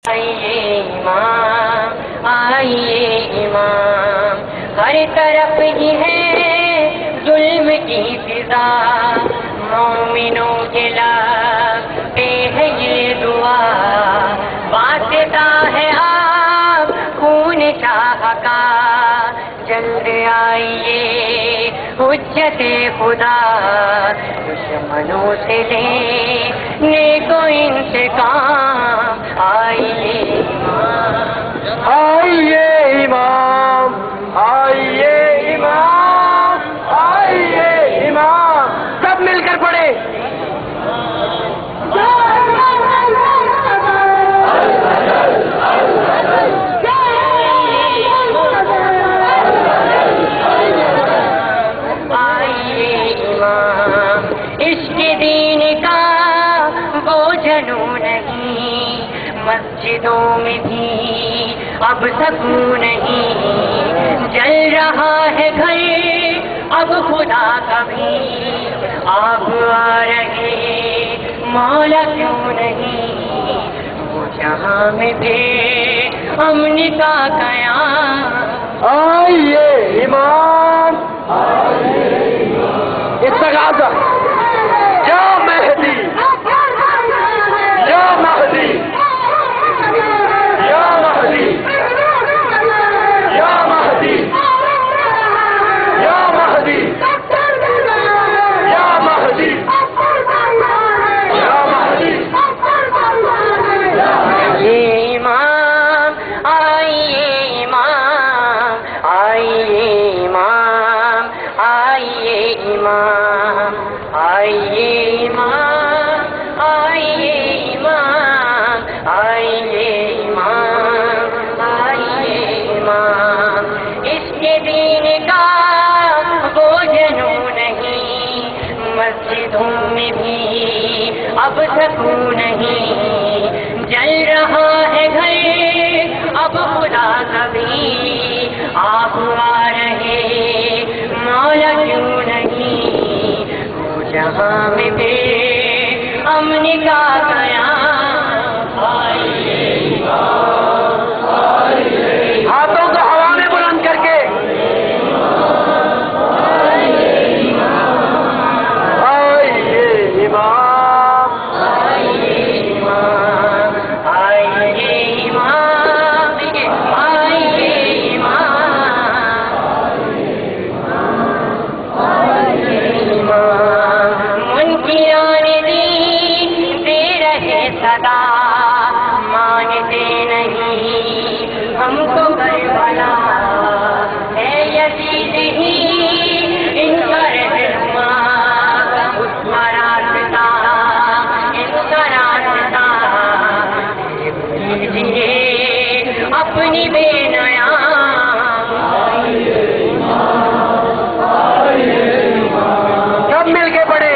آئیے امام آئیے امام، ہر طرف ہی ہے ظلم کی فضا، مومنوں کے لب پہ ہے یہ دعا، واسطہ ہے آپ خون شاہ کا، جلد آئیے حجت خدا، دشمنوں سے لینے کو انتقام، آئیے آئیے امام آئیے امام آئیے امام، سب مل کر پڑھیں۔ مسجدوں میں بھی اب سکون نہیں، جل رہا ہے گھر اب خدا کا بھی، آپ آ رہے مولا کیوں نہیں، وہ جہاں میں بھی امن کا قیام، آئیے امام استغاثہ، یا مہدی یا مہدی یا مہدی یا مہدی یا مہدی یا مہدی یا مہدی، آئیے امام آئیے امام آئیے امام آئیے امام آئیے امام آئیے امام آئیے امام آئیے امام، اس کے دین کا وہ جنون نہیں، مسجدوں میں بھی اب سکون نہیں، جل رہا ہے گھر اب خدا کا بھی، آپ آ رہے مولا کیوں نہیں، وہ جہاں میں بھی امن کا قیام، آئیے ہاتھوں کو ہوا میں بلند کر کے آئیے امام آئیے امام آئیے امام آئیے امام، منکران دین دے رہے صدا، مانتے نہیں ہم کو کربلا، ہے یزید ہی ان کا رہنما، اس کا راستہ ان کا راستہ، دیجیے اپنی بے نیام، سب مل کے پڑھے۔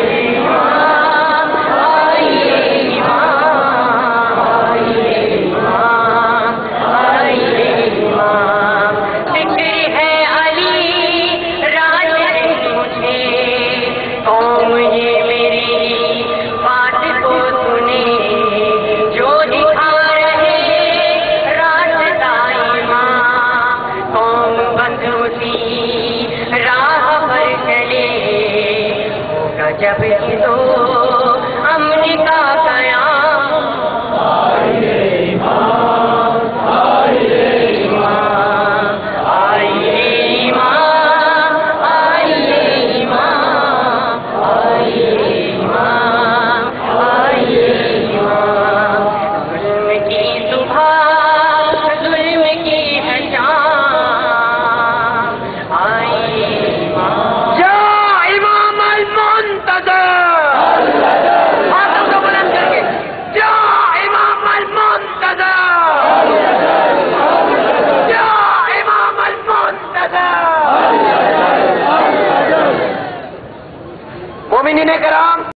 جب تو امن کا قیام، آئیے امام آئیے امام آئیے امام آئیے امام آئیے امام آئیے امام، ظلم کی صبح ظلم کی ہے شام، آئیے امام مومنین کرام،